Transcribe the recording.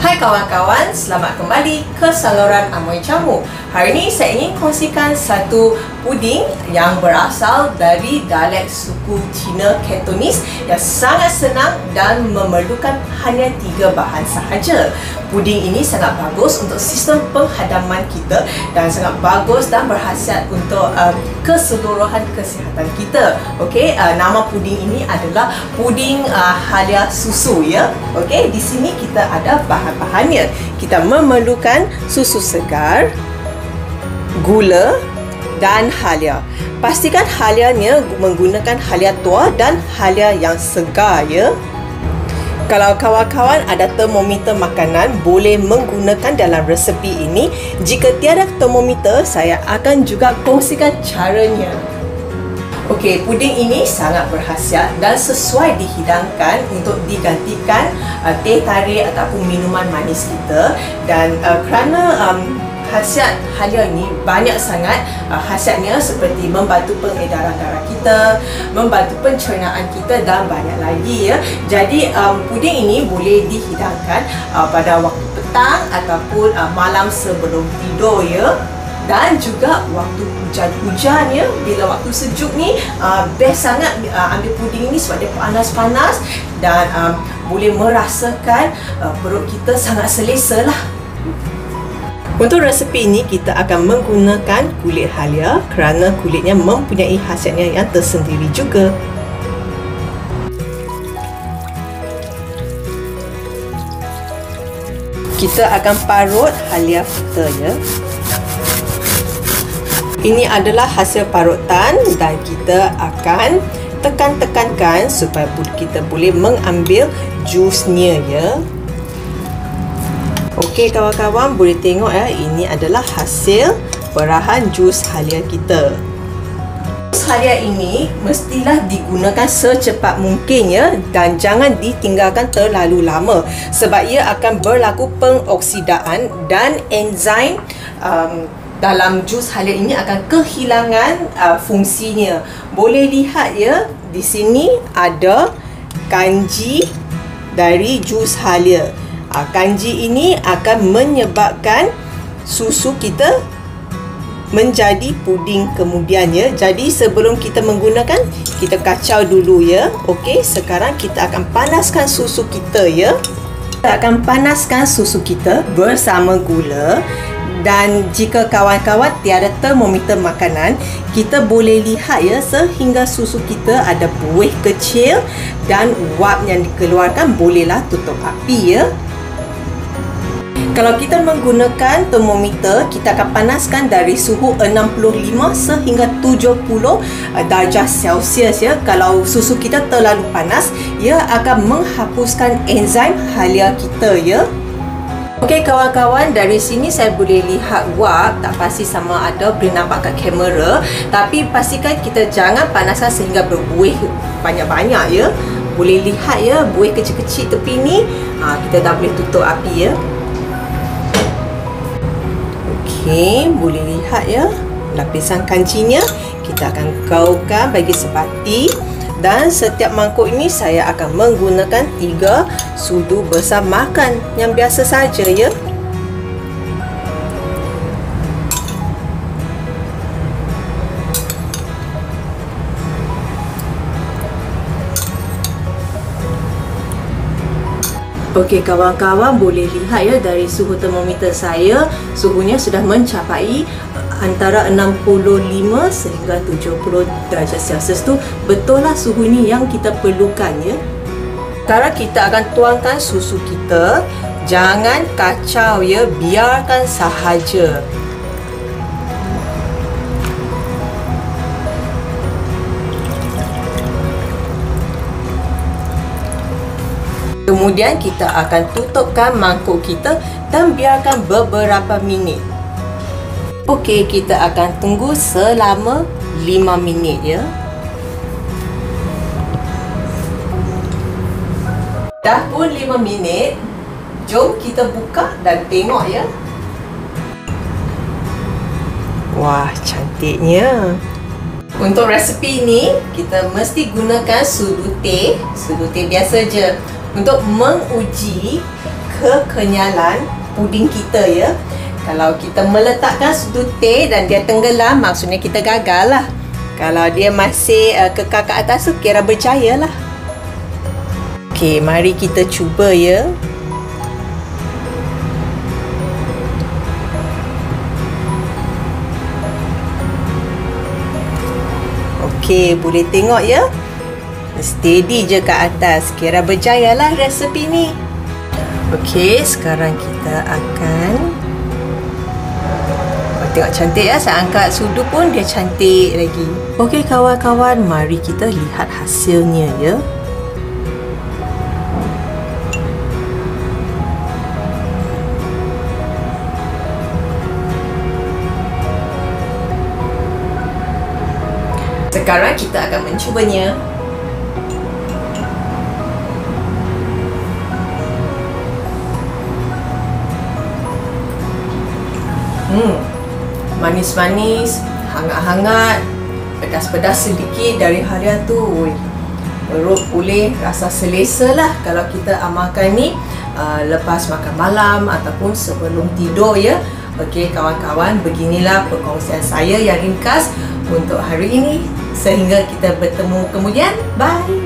Hai kawan-kawan, selamat kembali ke saluran Amoy Jamu. Hari ini saya ingin kongsikan satu puding yang berasal dari dialek suku Cina Cantonese yang sangat senang dan memerlukan hanya 3 bahan sahaja. Puding ini sangat bagus untuk sistem penghadaman kita dan sangat bagus dan berkhasiat untuk keseluruhan kesihatan kita. Okey, nama puding ini adalah puding halia susu ya. Okey, di sini kita ada bahan-bahannya. Kita memerlukan susu segar, gula dan halia. Pastikan halianya menggunakan halia tua dan halia yang segar ya. Kalau kawan-kawan ada termometer makanan, boleh menggunakan dalam resepi ini. Jika tiada termometer, saya akan juga kongsikan caranya. Okey, puding ini sangat berkhasiat dan sesuai dihidangkan untuk digantikan teh tarik ataupun minuman manis kita. Dan kerana khasiat halia ini banyak sangat khasiatnya, seperti membantu pengedaran darah kita, membantu pencernaan kita dan banyak lagi ya. Jadi puding ini boleh dihidangkan pada waktu petang ataupun malam sebelum tidur ya. Dan juga waktu hujan-hujan ya, bila waktu sejuk ni best sangat ambil puding ini sebab dia panas-panas dan boleh merasakan perut kita sangat selesa lah. Untuk resepi ini kita akan menggunakan kulit halia kerana kulitnya mempunyai khasiatnya yang tersendiri juga. Kita akan parut halia kita ya. Ini adalah hasil parutan dan kita akan tekan-tekankan supaya kita boleh mengambil jusnya ya. Okey kawan-kawan, boleh tengok ya, ini adalah hasil perahan jus halia kita. Jus halia ini mestilah digunakan secepat mungkin ya, dan jangan ditinggalkan terlalu lama sebab ia akan berlaku pengoksidaan dan enzim dalam jus halia ini akan kehilangan fungsinya. Boleh lihat ya, di sini ada kanji dari jus halia. Kanji ini akan menyebabkan susu kita menjadi puding kemudiannya. Jadi sebelum kita menggunakan, kita kacau dulu ya. Okey, sekarang kita akan panaskan susu kita ya. Kita akan panaskan susu kita bersama gula. Dan jika kawan-kawan tiada termometer makanan, kita boleh lihat ya, sehingga susu kita ada buih kecil dan uap yang dikeluarkan, bolehlah tutup api ya. Kalau kita menggunakan termometer, kita akan panaskan dari suhu 65 sehingga 70 darjah Celsius ya. Kalau susu kita terlalu panas, ia akan menghapuskan enzim halia kita ya. Okey kawan-kawan, dari sini saya boleh lihat wap, tak pasti sama ada boleh nampak kat kamera, tapi pastikan kita jangan panaskan sehingga berbuih banyak-banyak ya. Boleh lihat ya, buih kecil-kecil tepi ni. Kita dah boleh tutup api ya. Okey, boleh lihat ya, lapisan kanjinya. Kita akan gaulkan bagi sepati. Dan setiap mangkuk ini saya akan menggunakan 3 sudu besar makan yang biasa saja ya. Okey kawan-kawan, boleh lihat ya, dari suhu termometer saya, suhunya sudah mencapai antara 65 sehingga 70 darjah Celsius tu. Betul lah suhu ini yang kita perlukan ya. Sekarang kita akan tuangkan susu kita. Jangan kacau ya, biarkan sahaja. Kemudian kita akan tutupkan mangkuk kita dan biarkan beberapa minit. Okey, kita akan tunggu selama 5 minit ya. Dah pun 5 minit. Jom kita buka dan tengok ya. Wah, cantiknya. Untuk resepi ini, kita mesti gunakan sudu teh biasa je untuk menguji kekenyalan puding kita ya. Kalau kita meletakkan seduh teh dan dia tenggelam, maksudnya kita gagal lah. Kalau dia masih kekal ke atas tu, kira berjaya lah. Okey, mari kita cuba ya. Okey, boleh tengok ya. Steady je ke atas. Kira berjaya lah resepi ni. Okey, sekarang kita akan tengok cantik ya, saya angkat sudu pun dia cantik lagi. Okey kawan-kawan, mari kita lihat hasilnya ya. Sekarang kita akan mencubanya. Manis-manis, hangat-hangat, pedas-pedas sedikit dari harian tu. Perut boleh rasa selesa lah kalau kita amalkan ni lepas makan malam ataupun sebelum tidur ya. Okey kawan-kawan, beginilah perkongsian saya yang ringkas untuk hari ini. Sehingga kita bertemu kemudian. Bye!